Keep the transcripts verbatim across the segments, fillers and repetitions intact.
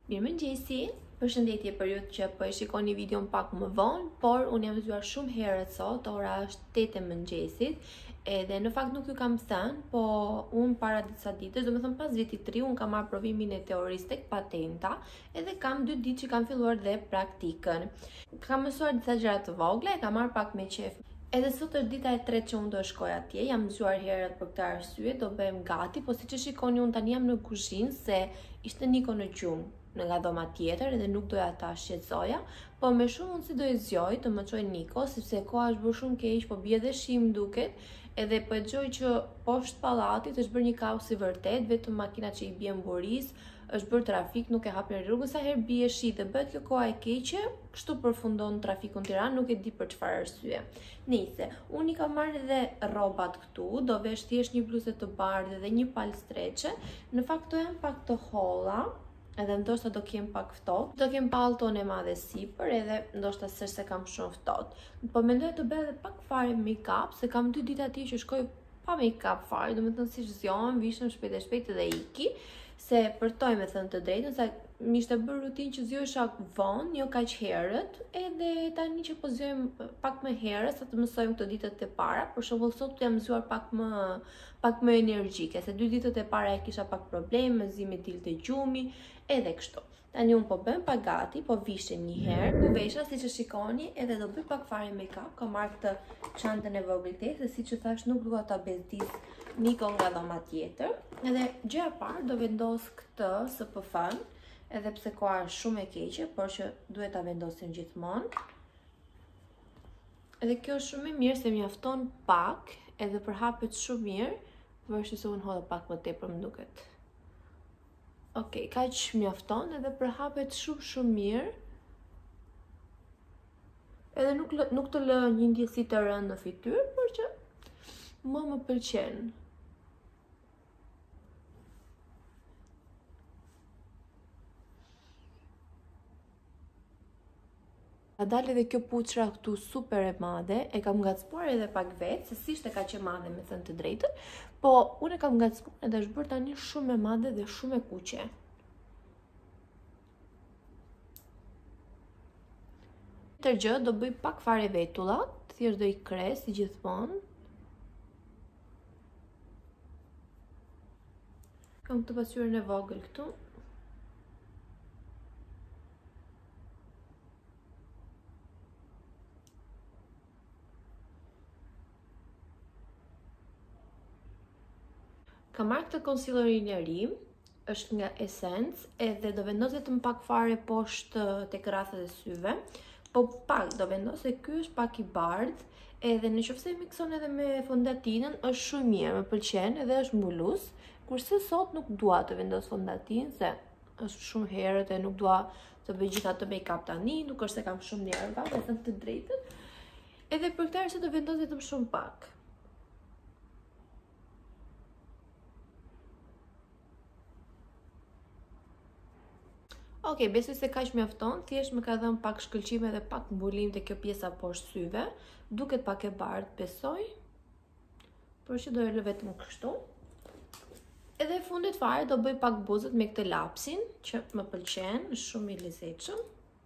Mirëmëngjesi, përshëndetje për ju që po e shikoni videon pak më vonë, por unë jam zgjuar shumë herët sot, ora është tetë e mëngjesit, edhe në fakt nuk ju kam thënë, po unë para disa ditësh, domethënë pas vitit të ri, unë kam marrë provimin e teorisë tek patenta, edhe kam dy ditë që kam filluar dhe praktikën. Kam mësuar disa gjëra të vogla, e kam marrë pak me qef. Edhe sot është dita e tretë që unë do shkoj atje, jam zgjuar herët për këtë arsye, do bëhem gati, po siç e shikoni unë tani jam në kuzhinë se ishte Niko në gjumë në nga dhoma tjetër edhe nuk doja ta shqetësoja, po me shumë mundësi do e zgjoj të më çoj Niko, sepse koha është bërë shumë keq, po bie dhe shi më duket, edhe po e dëgjoj që poshtë pallatit është bërë një kaos i vërtet, vetëm makina që i bien buris, është bërë trafik, nuk e hapin rrugën, sa herë bie shi dhe bëhet kjo koha e keqe, kështu përfundon trafiku në Tiranë, nuk e di për çfarë arsye. Nice, unë i kam marrë edhe rrobat këtu, do vesh thjesht një bluzë të bardhë dhe një palë streçe. Në fakt to janë pak të holla, edhe ndoshta do kem pak ftohtë. Do kem pallton e madhe sipër, edhe ndoshta s'është se kam shumë ftohtë. Po mendoj të bëj edhe pak fare make-up, se kam dy ditë atje që shkoj pa make-up fare, domethënë si zgjohem, vishëm shpejt e shpejt dhe iki. Se përtoj me thënë të drejtën, se mi ishte bërë rutinë që zgjohesha vonë, jo kaq herët, edhe tani që po zgjohem pak më herët, sa të mësojmë këto ditët e para, për shembull sot jam zgjuar pak më pak më energjike, se dy ditët e para e kisha pak probleme, zi me dilte gjumi, edhe kështu. Tani unë po bëm pa gati, po vishe një herë, ku vesha siç e shikoni, edhe do bëj pak fare make-up, kam marrë këtë çantën e vogël te, se siç e thash nuk dua ta bezdis Niko nga dhoma tjetër. Edhe gjëja e parë do vendos këtë S P F-n, edhe pse koha është shumë e keqe, por që duhet ta vendosim gjithmonë. Edhe kjo është shumë e mirë se mjafton pak, edhe përhapet shumë mirë, përveçse se unë hodha pak më tepër më duket. Okej, kaq mjafton edhe përhapet shumë shumë mirë. Edhe nuk nuk të lë një ndjesi të rëndë në fytyrë, por që mua më pëlqen. A dalë edhe kjo puçra këtu super e madhe, e kam ngacmuar edhe pak vetë, se si ishte kaq e madhe me thënë të drejtën, po unë e kam ngacmuar edhe është bërë tani shumë e madhe dhe shumë e kuqe. Tjetër gjë, do bëj pak fare vetullat, thjesht do i kres si gjithmonë. Kam këtë pasqyrën e vogël këtu. Kam marrë këtë concealerin e ri, është nga Essence, edhe do vendos vetëm pak fare poshtë tek rrethet e syve, po pak do vendos se ky është pak i bardhë, edhe nëse e mikson edhe me fondatinën është shumë mirë, më pëlqen edhe është mbulus, kurse sot nuk dua të vendos fondatinë se është shumë herët e nuk dua të bëj gjithë atë make-up tani, nuk është se kam shumë nerva, me thënë të drejtën. Edhe për këtë arsye do vendos vetëm shumë pak. Okej, besoj se kaq mjafton, thjesht më ka dhënë pak shkëlqime dhe pak mbulim te kjo pjesa poshtë syve. Duket pak e bardhë, besoj. Por që do e lë vetëm kështu. Edhe fundit fare do bëj pak buzët me këtë lapsin, që më pëlqen, është shumë i lezetshëm.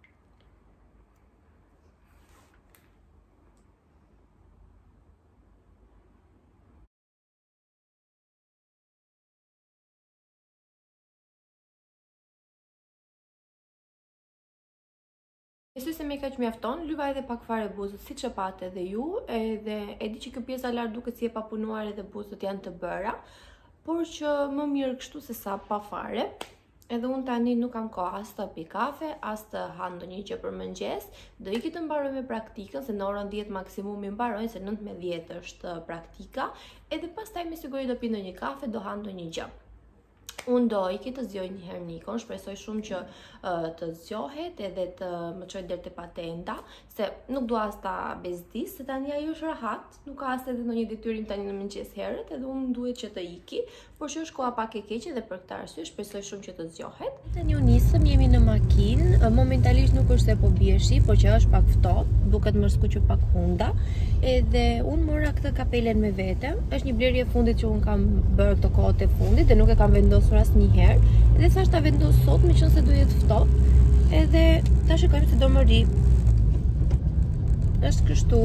Besoj se me kaq mjafton, lyva edhe pak fare buzët, siç e patë edhe ju, edhe e di që kjo pjesa lart duket si e papunuar edhe buzët janë të bëra, por që më mirë kështu se sa pa fare. Edhe unë tani nuk kam kohë as të pi kafe, as të ha ndonjë gjë për mëngjes. Do iki të mbaroj me praktikën, se në orën dhjetë maksimumi mbaroj, se nëntë me dhjetë është praktika, edhe pastaj me siguri do pi ndonjë kafe, do ha ndonjë gjë. Unë do iki të zgjoj një herë Nikon, shpresoj shumë që uh, të zgjohet edhe të më çojë deri te patenta, se nuk dua as ta bezdis, se tani ajo është rahat, nuk ka as edhe ndonjë detyrim tani në mëngjes herët, edhe unë duhet që të iki, por që është koha pak e keqe dhe për këtë arsye shpresoj shumë që të zgjohet. Tani u nisëm, jemi në makinë, momentalisht nuk është se po bie shi, por që është pak ftohtë, duket më skuqë pak hunda, edhe unë mora këtë kapelen me vete, është një blerje e fundit që unë kam bërë këto kohët e fundit dhe nuk e kam vendosur vendosur asnjëherë. Edhe thash ta vendos sot, meqense do jetë ftohtë. Edhe ta shikojmë se do më ri. Është kështu.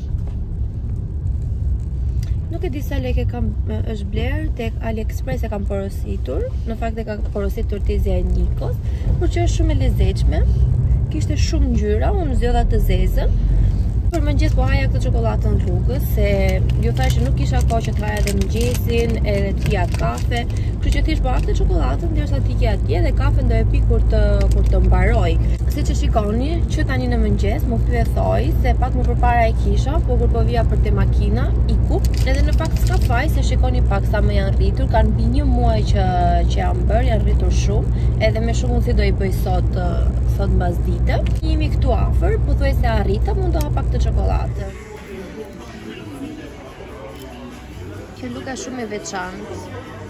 Nuk e di sa lekë kam është bler tek AliExpress, e kam porositur. Në fakt e ka porositur Tezja e Nikos, por që është shumë e lezetshme. Kishte shumë ngjyra, unë zgjodha të zezën. Për mëngjes po haja këtë çokoladën rrugës, se ju thash që nuk kisha kohë që të haja edhe mëngjesin, edhe të pija kafe, kështu që thjesht po ha këtë çokoladën derisa të ikja atje dhe kafen do e pi kur të kur të mbaroj. Siç e shikoni, që tani në mëngjes më thye thoj se pak më përpara e kisha, po kur po vija për te makina, iku. Edhe në fakt s'ka faj se shikoni pak sa më janë rritur, kanë mbi një muaj që që janë bërë, janë rritur shumë, edhe me shumë si do i bëj sot sot mbasdite. Jemi këtu afër, pothuajse arrita, mund të ha pak të çokoladë. Kjo luka shumë e veçantë.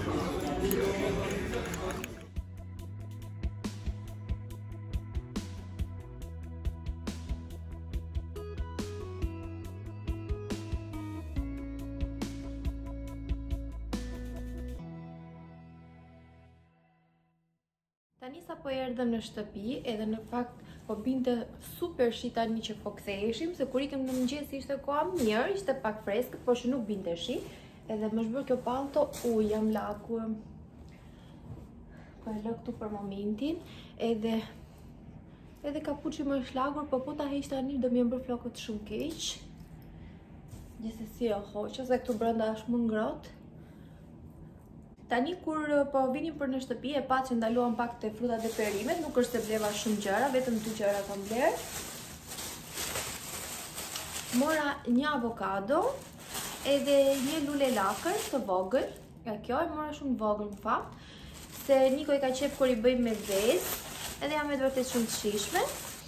Tani sa po erdhëm në shtëpi, edhe në fakt po binte super shi tani që po ktheheshim, se kur ikëm në mëngjes ishte koha mirë, ishte pak freskët, por që nuk binte shi. Edhe më zhbër kjo palto, u jam laku. Po e lë këtu për momentin, edhe edhe kapuçi më është lagur, po po ta heq tani do më bër flokët shumë keq. Gjithsesi e hoqa, se këtu brenda është më ngrohtë. Tani kur po vinim për në shtëpi e pa që ndaluam pak të frutat dhe perimet, nuk është të bleva shumë gjëra, vetëm dy gjëra kam bler. Mora një avokado edhe një lule lakër të vogël. Ja kjo e mora shumë vogël në fakt, se Niko i ka qef kur i bëjmë me vezë, edhe jam e vërtet shumë të shishme.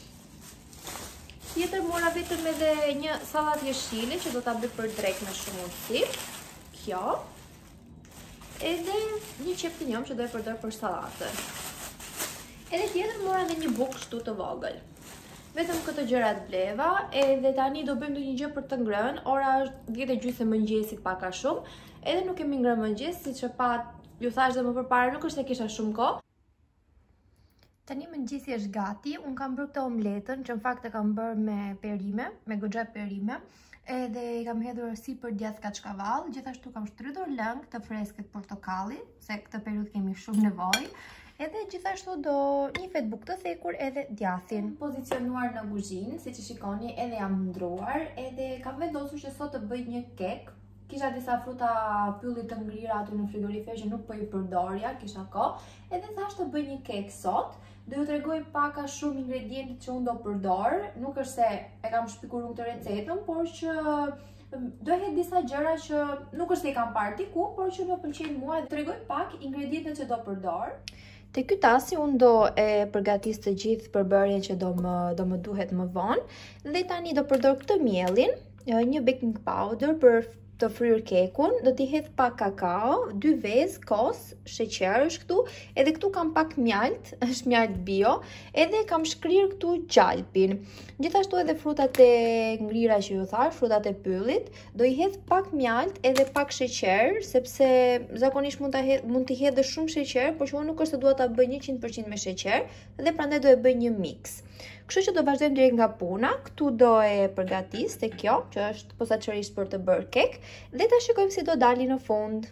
Tjetër mora vetëm edhe një sallat jeshile që do ta bëj për drek me shumë mundësi. Kjo. Edhe një qep pinjom që do e përdor për sallatën. Edhe tjetër mora edhe një bukë kështu të vogël. Vetëm këto gjërat bleva, edhe tani do bëjmë ndonjë gjë për të ngrënë. Ora është dhjetë e gjysmë e mëngjesit pak a shumë, edhe nuk kemi ngrënë mëngjes, siç e pa ju thash dhe më përpara, nuk është se kisha shumë kohë. Tani mëngjesi është gati, unë kam bërë këtë omletën, që në fakt e kam bërë me perime, me goxha perime. Edhe i kam hedhur si për djath kaçkavall, gjithashtu kam shtrydhur lëng të freskët portokalli, se këtë periudhë kemi shumë nevojë. Edhe gjithashtu do një fet bukë të thekur edhe djathin. Pozicionuar në kuzhinë, siç e shikoni, edhe jam ndruar, edhe kam vendosur që sot të bëj një kek. Kisha disa fruta pylli të ngrira aty në frigorifer që nuk po i përdorja, kisha kohë, edhe thash të bëj një kek sot. Do ju tregoj pak a shumë ingredientet që unë do përdor, nuk është se e kam shpikur unë këtë recetën, por që do hedh disa gjëra që nuk është se i kam parë diku, por që më pëlqejnë mua, dhe tregoj pak ingredientet që do përdor. Te ky tasi unë do e përgatis të gjithë përbërjen që do më do më duhet më vonë, dhe tani do përdor këtë mielin, një baking powder për të fryrë kekun, do t'i hedh pak kakao, dy vezë, kos, sheqer është këtu, edhe këtu kam pak mjalt, është mjalt bio, edhe kam shkrirë këtu gjalpin. Gjithashtu edhe frutat e ngrira që ju thash, frutat e pyllit, do i hedh pak mjalt edhe pak sheqer, sepse zakonisht mund ta hedh, mund t'i hedhë shumë sheqer, por që unë nuk është se dua ta bëj njëqind përqind me sheqer, dhe prandaj do e bëj një mix. Kështu që do vazhdojmë direkt nga puna. Këtu do e përgatis te kjo, që është posaçërisht për të bërë kek, dhe ta shikojmë si do dali në fund.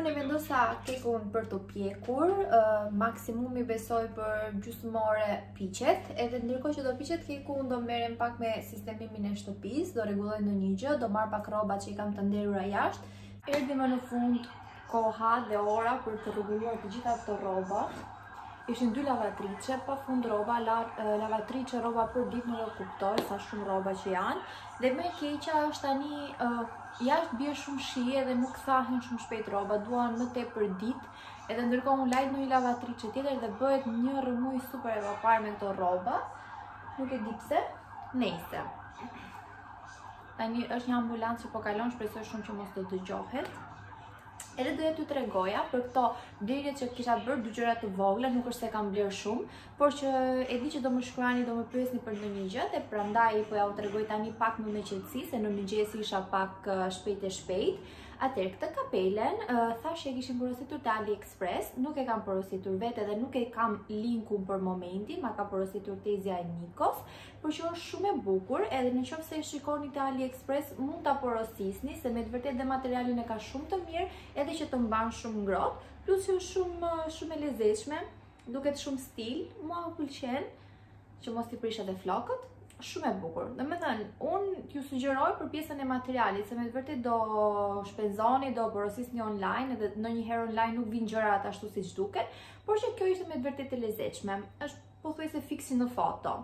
Unë e vendosa kekun për të pjekur, uh, maksimumi besoj për gjysmë ore piqet, edhe ndërkohë që do piqet keku unë do merrem pak me sistemimin e shtëpis, do rregulloj ndonjë gjë, do marr pak rroba që i kam të nderura jashtë. Erdhi më në fund koha dhe ora për të rregulluar të gjitha këto rroba. Ishin dy lavatriçe, pa fund rroba, la, lavatriçe rroba për ditë nuk e kuptoj sa shumë rroba që janë. Dhe më e keqja është tani uh, jashtë bie shumë shije dhe nuk thahen shumë shpejt rroba, duan më tepër ditë. Edhe ndërkohë unë lajt në një lavatriçe tjetër dhe bëhet një rrëmuj super e vapar me këto rroba. Nuk e di pse. Nejse. Tani është një ambulancë që po kalon, shpresoj shumë që mos do dëgjohet. Edhe doja t'ju tregoja për këto blerjet që kisha bërë dy gjëra të vogla, nuk është se kam bler shumë, por që e di që do më shkruani, do më pyesni për ndonjë gjë, dhe prandaj po ja u tregoj tani pak më me qetësi, se në mëngjes isha pak uh, shpejt e shpejt. Atëherë këtë kapelen, uh, thash e kishim porositur te AliExpress, nuk e kam porositur vetë dhe nuk e kam linkun për momentin, ma ka porositur Tezja e Nikos, por që është shumë e bukur, edhe në qoftë se e shikoni te AliExpress mund ta porosisni, se me të vërtetë dhe materialin e ka shumë të mirë, edhe që të mban shumë ngrohtë, plus që është shumë shumë e lezetshme, duket shumë stil, mua më pëlqen, që mos t'i prish edhe flokët. Shumë e bukur. Domethënë, unë t'ju sugjeroj për pjesën e materialit, se me të vërtet do shpenzoni, do porosisni online, edhe ndonjëherë online nuk vijnë gjërat ashtu siç duket, por që kjo ishte me të vërtet e lezetshme. Është pothuajse fiksi në foto.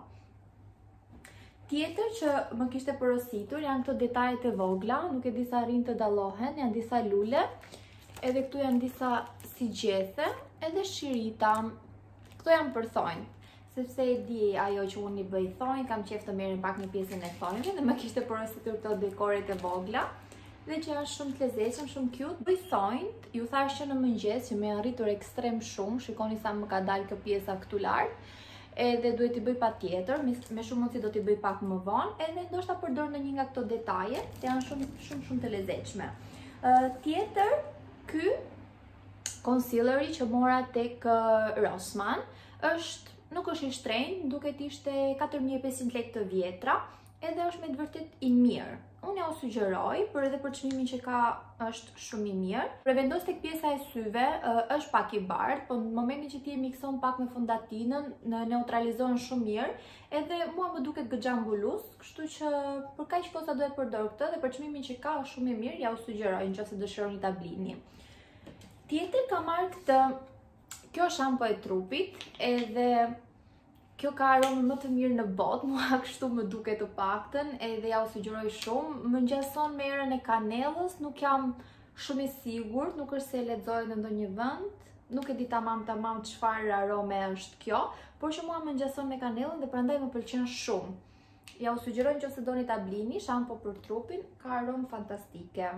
Tjetër që më kishte porositur janë këto detajet e vogla, nuk e di sa arrin të dallohen, janë disa lule, edhe këtu janë disa si gjethe, edhe shirita. Këto janë për thonjë. Sepse e di ajo që unë i bëj thonjë, kam qef të merrem pak në pjesën e thonjëve dhe më kishte porositur këto dekoret e vogla dhe që janë shumë të lezetshëm, shumë cute. Bëj thonjt, ju thash që në mëngjes që më janë rritur ekstrem shumë, shikoni sa më ka dalë kjo pjesa këtu lart. Edhe duhet t'i bëj patjetër, me shumë mundësi do t'i bëj pak më vonë, edhe ndoshta përdor ndonjë nga këto detaje, që janë shumë shumë shumë të lezetshme. Uh, tjetër, ky concealeri që mora tek uh, Rossmann është nuk është i shtrenjtë, duket ishte katër mijë e pesëqind lekë të vjetra, edhe është me të vërtet i mirë. Unë ja u sugjeroj, por edhe për çmimin që ka është shumë i mirë. Për vendos tek pjesa e syve, është pak i bardhë, por në momentin që ti e mikson pak me fondatinën, në neutralizon shumë mirë, edhe mua më duket gëxhambulus, kështu që për kaq kosa do e përdor këtë dhe për çmimin që ka është shumë i mirë, ja u sugjeroj nëse dëshironi ta blini. Tjetër ka marrë këtë. Kjo është shampo e trupit, edhe kjo ka aromë më të mirë në botë, mua kështu më duket të paktën, edhe ja u sugjeroj shumë. Më ngjason me erën e kanellës, nuk jam shumë i sigurt, nuk është se e lexoj në ndonjë vend, nuk e di tamam tamam çfarë arome është kjo, por që mua më ngjason me kanellën dhe prandaj më pëlqen shumë. Ja u sugjeroj nëse doni ta blini, shampo për trupin, ka aromë fantastike.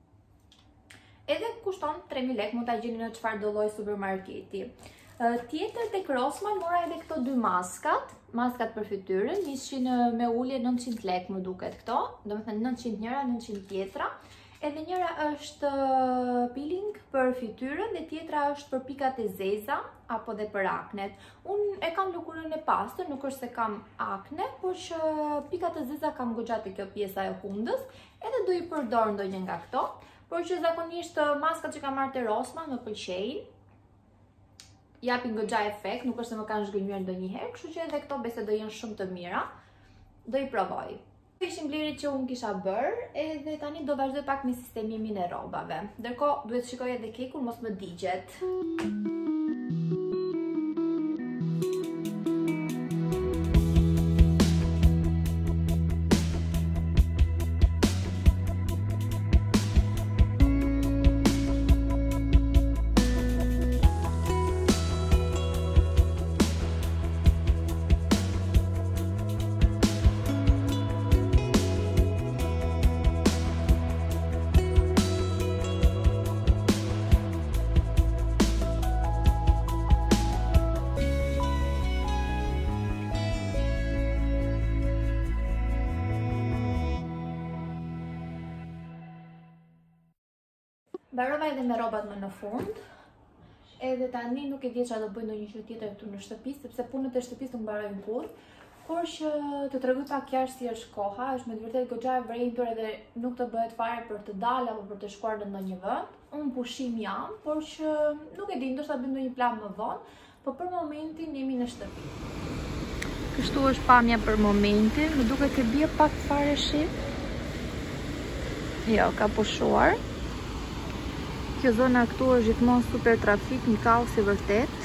Edhe kushton tre mijë lekë, mund ta gjeni në çfarë do lloj supermarketi. Uh, tjetër tek Rossmann mora edhe këto dy maskat, maskat për fytyrën, ishin me ulje nëntëqind lekë më duket këto, domethënë nëntëqind njëra, nëntëqind tjetra. Edhe njëra është peeling për fytyrën dhe tjetra është për pikat e zeza apo dhe për aknet. Unë e kam lëkurën e pastër, nuk është se kam akne, por që pikat e zeza kam goxha te kjo pjesa e hundës, edhe do i përdor ndonjë nga këto. Por që zakonisht maskat që kam marrë te Rossmann më pëlqejnë. Japin goxha efekt, nuk është se më kanë zhgënjur ndonjëherë, kështu që edhe këto besoj do jenë shumë të mira. Do i provoj. Këto ishin blerjet që unë kisha bërë, edhe tani do vazhdoj pak me sistemimin e rrobave. Ndërkohë duhet shikoj edhe kekun, mos më digjet. Mbarova edhe me rrobat më në fund. Edhe tani nuk e di çfarë do bëj ndonjë gjë tjetër këtu në shtëpi, sepse punët e shtëpisë nuk mbarojnë kurrë. Por që të tregoj pak jashtë si është koha, është me të vërtetë goxha e vrentur edhe nuk të bëhet fare për të dalë apo për të shkuar në ndonjë vend. unë pushim jam, por që nuk e di, ndoshta bëjmë ndonjë plan më vonë, por për momentin jemi në shtëpi. Kështu është pamja për momentin, më duket se bie pak fare shi. Jo, ka pushuar. Kjo zona këtu është gjithmonë super trafik, një kaos i vërtet.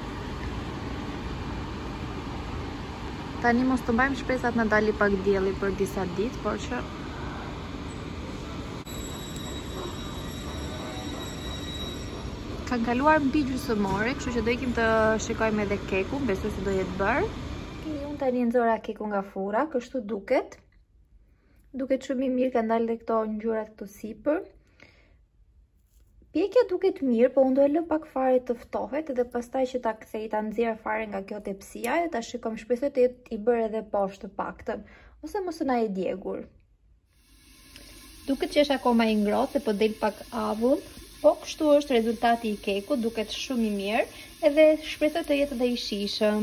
Tani mos të mbajmë shpresat në dali pak dielli për disa ditë, por që kanë kaluar mbi gjysmore, kështu që do ikim të shikojmë edhe kekun, besoj se do jetë bërë. Unë tani nxora kekun nga furra, kështu duket. Duket shumë i mirë, ka ndalë dhe këto ngjyrat këtu sipër. Pjekja duket mirë, po unë do e lë pak fare të ftohet edhe pastaj që ta kthej ta nxjerr fare nga kjo tepsia dhe ta shikojmë, shpresoj të jetë i bërë edhe poshtë të paktën, ose mos na e djegur. Duket që është akoma i ngrohtë se po del pak avull, po kështu është rezultati i kekut, duket shumë i mirë edhe shpresoj të jetë edhe i shijshëm.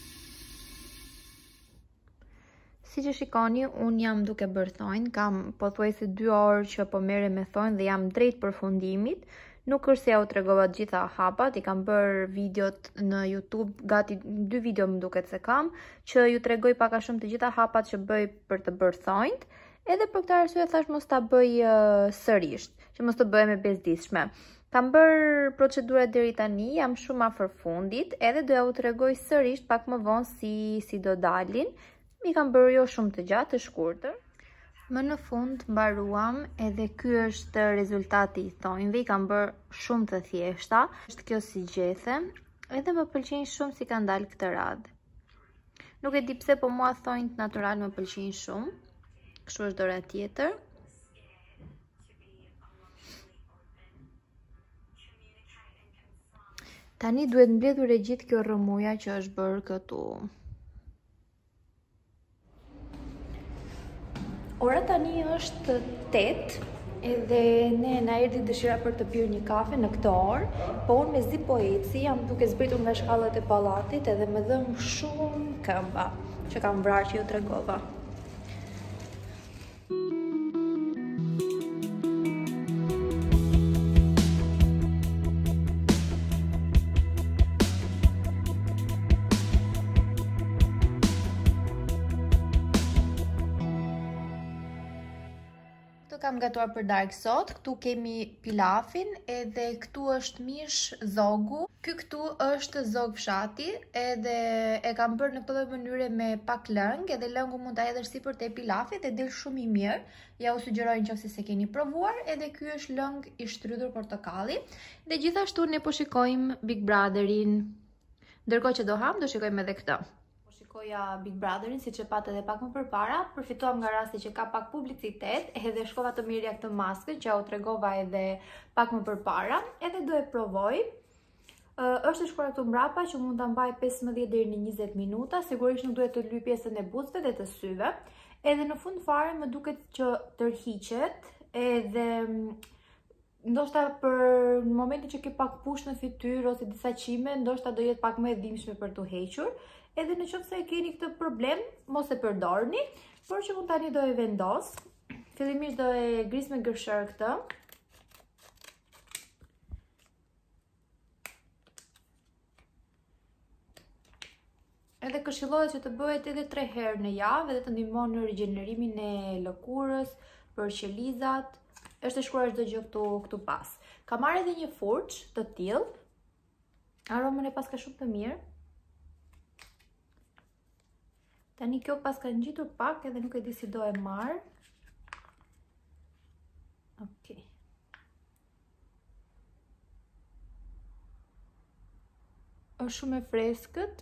Si që shikoni, unë jam duke bërë thonjë, kam pothuajse dy orë që po merrem me thonjë dhe jam drejt përfundimit. Nuk është se ja u tregova të gjitha hapat, i kam bërë videot në YouTube, gati dy video më duket se kam, që ju tregoj pak a shumë të gjitha hapat që bëj për të bërë thonjt, edhe për këtë arsye thash mos ta bëj uh, sërish, që mos të bëhem e bezdishme. Kam bërë procedura deri tani, jam shumë afër fundit, edhe do ja u tregoj sërish pak më vonë si si do dalin. Mi kam bërë jo shumë të gjatë, të shkurtër. Më në fund mbaruam, edhe ky është rezultati i thonjve, i kam bërë shumë të thjeshta. Është kjo si gjethe, edhe më pëlqejnë shumë si kanë dalë këtë radhë. Nuk e di pse, po mua thonjt natyral më pëlqejnë shumë. Kështu është dora tjetër. Tani duhet mbledhur e gjithë kjo rrëmuja që është bërë këtu. Ora tani është tetë, edhe ne na erdhi dëshira për të pirë një kafe në këtë orë, po unë me zi po eci, jam duke zbritur nga shkallët e pallatit edhe më dhëm shumë këmba që kam vrarë që ju tregova. Kam gatuar për darkë sot, këtu kemi pilafin, edhe këtu është mish zogu. Ky këtu është zog fshati, edhe e kam bërë në këtë mënyrë me pak lëng, edhe lëngu mund ta hedhësh sipër te pilafi dhe del shumë i mirë. Ja u sugjeroj nëse se keni provuar, edhe ky është lëng i shtrydhur portokalli. Dhe gjithashtu ne po shikojmë Big Brotherin. Ndërkohë që do ham, do shikojmë edhe këtë. Shikoja Big Brotherin, si që pat edhe pak më përpara, përfituam nga rasti që ka pak publicitet, edhe shkova të mirja këtë maskën që ja u tregova edhe pak më përpara, edhe do e provoj. Uh, është e shkruar këtu mbrapa që mund ta mbaj pesëmbëdhjetë deri në njëzet minuta, sigurisht nuk duhet të lyj pjesën e buzëve dhe të syve. Edhe në fund fare më duket që tërhiqet, edhe ndoshta për në momentin që ke pak push në fytyrë ose disa qime, ndoshta do jetë pak më e dhimbshme për të hequr. Edhe në qoftë se keni këtë problem, mos e përdorni, por që unë tani do e vendos. Fillimisht do e gris me gërshër këtë. Edhe këshillohet që të bëhet edhe tre herë në javë dhe të ndihmon në rigjenerimin e lëkurës, për qelizat. Është e shkruar çdo gjë këtu këtu pas. Kam marrë edhe një furçë të tillë. Aromën e pas ka shumë të mirë. Tani kjo pas ka ngjitur pak edhe nuk e di si do e marr. Okej. Është shumë e freskët.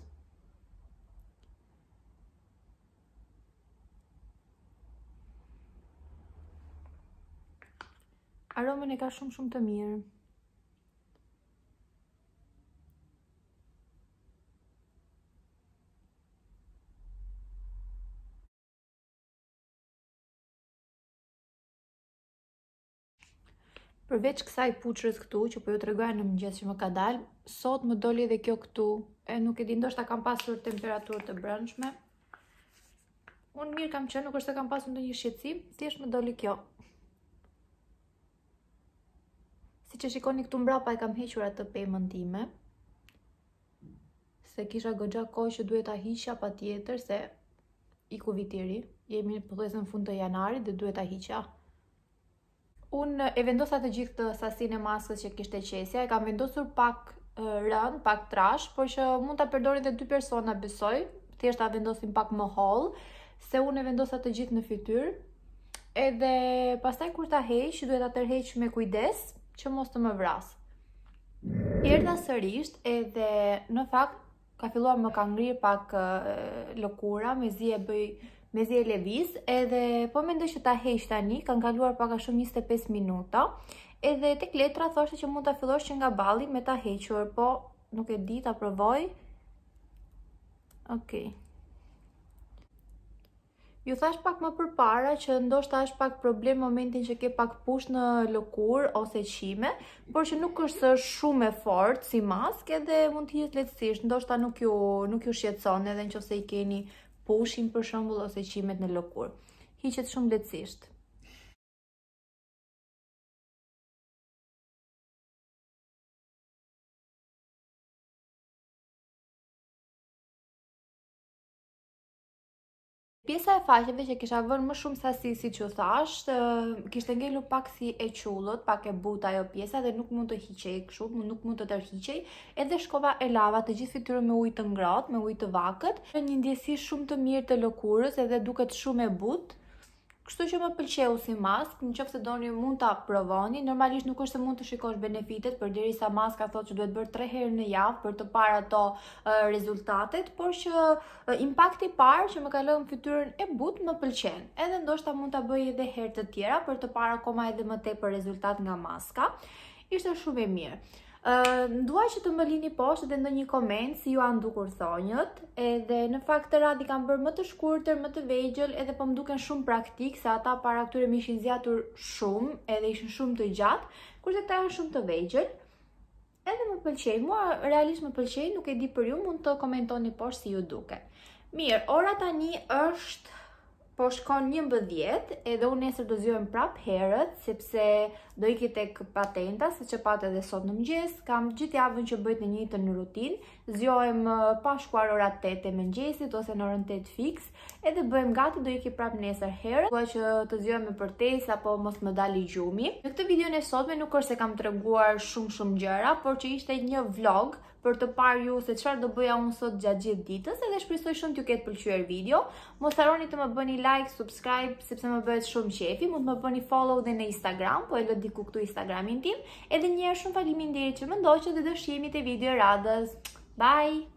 Aromën e ka shumë shumë të mirë. Përveç kësaj puçrës këtu që po ju tregoja në mëngjes që më ka dalë, sot më doli edhe kjo këtu. E nuk e di, ndoshta kam pasur temperaturë të brendshme. Unë mirë kam qenë, nuk është se kam pasur ndonjë shqetësim, thjesht më doli kjo. Si që shikoni këtu mbrapa e kam hequr atë pemën time. Se kisha goxha kohë që duhet ta hiqja patjetër se iku viti i ri. Jemi pothuajse në fund të janarit dhe duhet ta hiqja. Unë e vendosa të gjithë të sasinë e maskës që kishte qesja, e kam vendosur pak rënd, pak trash, por që mund ta përdorin edhe dy persona besoj, thjesht ta vendosim pak më holl, se unë e vendosa të gjithë në fytyrë. Edhe pastaj kur ta heq, duhet ta tërheq me kujdes që mos të më vras. Erdha sërish edhe në fakt ka filluar më ka ngrirë pak lëkura, mezi e bëj, mezi e lëviz, edhe po mendoj që ta heq tani, kanë kaluar pak a shumë njëzet e pesë minuta. Edhe tek letra thoshte që mund ta fillosh që nga balli me ta hequr, po nuk e di, ta provoj. Okej. Ju thash pak më përpara që ndoshta është pak problem momentin që ke pak push në lëkurë ose qime, por që nuk është shumë e fortë si maskë edhe mund të hiqet lehtësisht, ndoshta nuk ju nuk ju shqetëson edhe nëse i keni pushin për shembull ose qimet në lëkurë. Hiqet shumë lehtësisht. Pjesa e faqeve që kisha vënë më shumë sasi si që thash, kishte ngelu pak si e qullët, pak e buta ajo pjesa dhe nuk mund të hiqej kështu, nuk mund të tërhiqej, edhe shkova e lava të gjithë fytyrën me ujë të ngrohtë, me ujë të vakët, një ndjesi shumë të mirë të lëkurës edhe duket shumë e butë. Kështu që më pëlqeu si maskë, nëse doni mund ta provoni. Normalisht nuk është se mund të shikosh benefitet, përderisa maska thotë që duhet bërë tre herë në javë për të parë ato uh, rezultatet, por që uh, impakti i parë që më ka lënë fytyrën e butë më pëlqen. Edhe ndoshta mund ta bëj edhe herë të tjera për të parë akoma edhe më tepër rezultat nga maska. Ishte shumë e mirë. Uh, Nduaj që të më lini poshtë dhe ndonjë koment si ju a ndukur thonjët, edhe në fakt të radhë i kam bërë më të shkurtër, më të vegjël, edhe po më duken shumë praktik, se ata para këtyre më ishin zgjatur shumë, edhe ishin shumë të gjatë, kurse këta janë shumë të vegjël. Edhe më pëlqej, mua realisht më pëlqej, nuk e di për ju, mund të komentoni poshtë si ju duke. Mirë, ora tani është po shkon njëmbëdhjetë, edhe unë nesër do zgjohem prap herët, sepse do iki tek patenta, se që pat edhe sot në mëngjes, kam gjithë javën që bëjt në njëjtën në rutinë, zgjohem pa shkuar ora tetë e mëngjesit ose në orën tetë fiks, edhe bëhem gati do iki prap nesër herët, dua që të zgjohem me përtesë apo mos më dali gjumi. Në këtë videon e sotme nuk është se kam treguar shumë shumë gjëra, por që ishte një vlog për të parë ju se çfarë do bëja unë sot gjatë gjithë ditës, edhe shpresoj shumë t'ju ketë pëlqyer video. Mos harroni të më bëni like, subscribe, sepse më bëhet shumë qefi. Mund të më bëni follow dhe në Instagram, po e lë diku këtu Instagramin tim. Edhe një herë shumë faleminderit që më ndoqët dhe do shihemi te video radhës. Bye!